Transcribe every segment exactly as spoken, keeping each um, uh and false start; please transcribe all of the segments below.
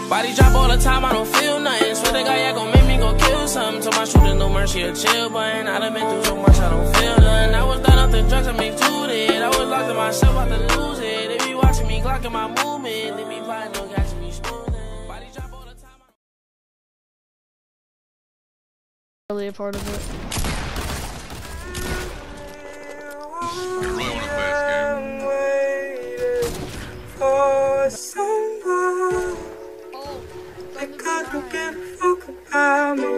Body drop all the time, I don't feel nothing. Swear the guy, yeah, gon' make me go kill something. Told my shooter no mercy, a chill button. I done been through so much, I don't feel nothing. I was done up the drugs, I make two it. I was locked in myself, about to lose it. They be watching me, clocking my movement. They be plotting, no gas, me smoothing. Body drop all the time. Really a part of it. You really want to play this game? For someone that couldn't give a fuck about me.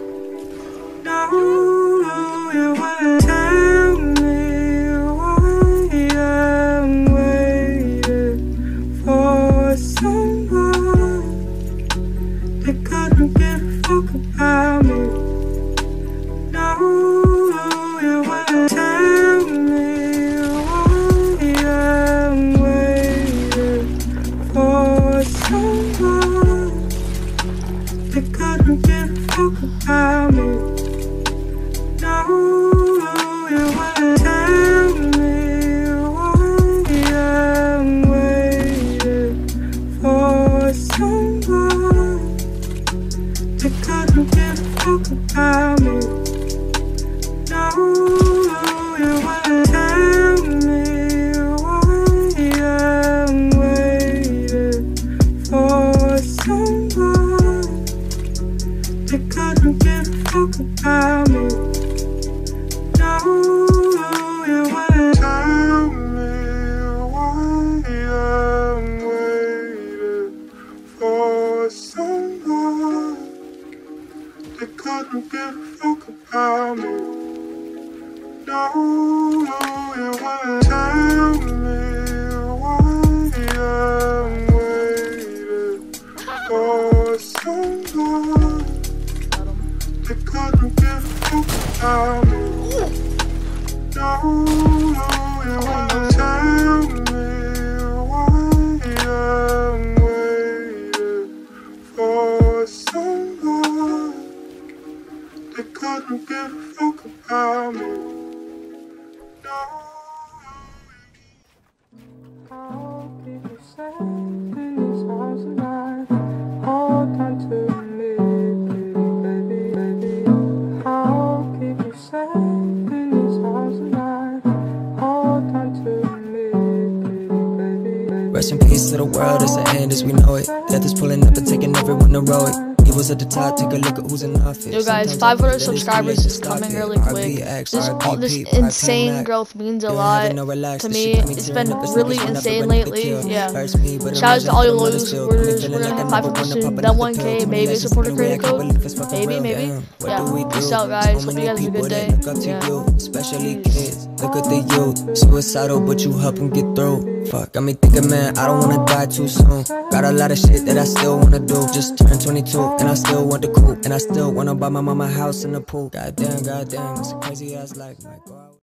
No, you wanna tell me why I'm waiting for someone that couldn't give a fuck about me. No, you wanna tell me why I'm waiting for someone that couldn't give a fuck about me. No, you wanna tell me why I'm waiting for someone that couldn't give a fuck about me. No, you wanna tell me why I'm waiting for someone that couldn't give a fuck about me. No, you wanna tell me why I'm waiting for someone that couldn't give a fuck about me. No, you wanna tell me why I'm waiting for someone that couldn't give a fuck about me. No, you wanna tell me why I'm waiting for someone that couldn't give a fuck about me. I'll keep you safe in this house tonight. Hold on to me, baby, baby. I'll keep you safe in this house tonight. Hold on to me, baby, baby. Rest in peace to the world, it's the end as we know it. Death is pulling up and taking everyone to row it. Evil's at the top, take a look at who's in office. Yo guys, five hundred subscribers is coming really quick. This, all, this insane growth means a lot to me. It's been really insane lately. Yeah. Shout out to all your loyal supporters. We're gonna hit five hundred, then one K, maybe a supporter creator code. Maybe, maybe. Yeah. Peace out, guys. Hope you guys have a good day. Yeah. Especially kids, look at the youth. Suicidal, but you help them get through. Fuck, got me thinking, man, I don't wanna die too soon. Got a lot of shit that I still wanna do. Just turned twenty-two, and I still want the coupe. And I still wanna buy my mama house and the pool. Goddamn, goddamn, it's a crazy ass life, like, wow.